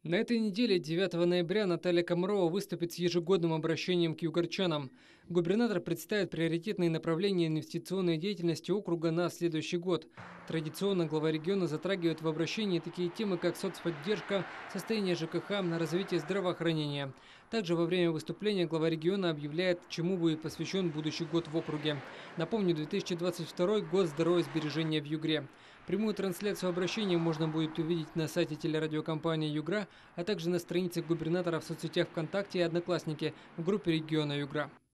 На этой неделе, 9 ноября, Наталья Комарова выступит с ежегодным обращением к югорчанам. Губернатор представит приоритетные направления инвестиционной деятельности округа на следующий год. Традиционно глава региона затрагивает в обращении такие темы, как соцподдержка, состояние ЖКХ, развитие здравоохранения. Также во время выступления глава региона объявляет, чему будет посвящен будущий год в округе. Напомню, 2022 год здоровья и сбережения в Югре. Прямую трансляцию обращения можно будет увидеть на сайте телерадиокомпании «Югра», а также на страницах губернатора в соцсетях ВКонтакте и Одноклассники в группе региона Югра.